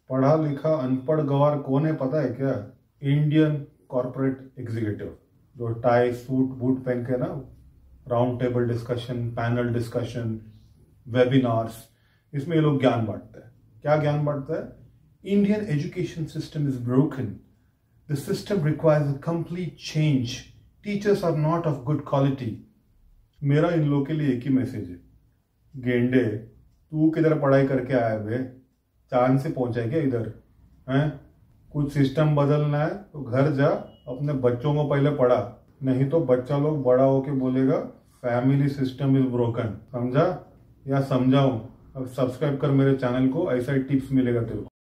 पढ़ा लिखा अनपढ़ गवार कौन है पता है क्या? इंडियन कॉर्पोरेट एग्जीक्यूटिव, जो टाई सूट बूट पहन के ना round table discussion, panel discussion, webinars, इसमें ये लोग ज्ञान बांटते हैं। क्या ज्ञान बांटता है? Indian education system is broken, the system requires a complete change, teachers are not of good quality. मेरा इन लोगों के लिए एक ही मैसेज है, गेंडे तू किधर पढ़ाई करके आया बे? चांद से पहुंचा है क्या इधर? हैं? कुछ सिस्टम बदलना है तो घर जा, अपने बच्चों को पहले पढ़ा, नहीं तो बच्चा लोग बड़ा होके बोलेगा फैमिली सिस्टम इज ब्रोकन। समझा या समझाऊं? अब सब्सक्राइब कर मेरे चैनल को, ऐसा ही टिप्स मिलेगा तेरे को।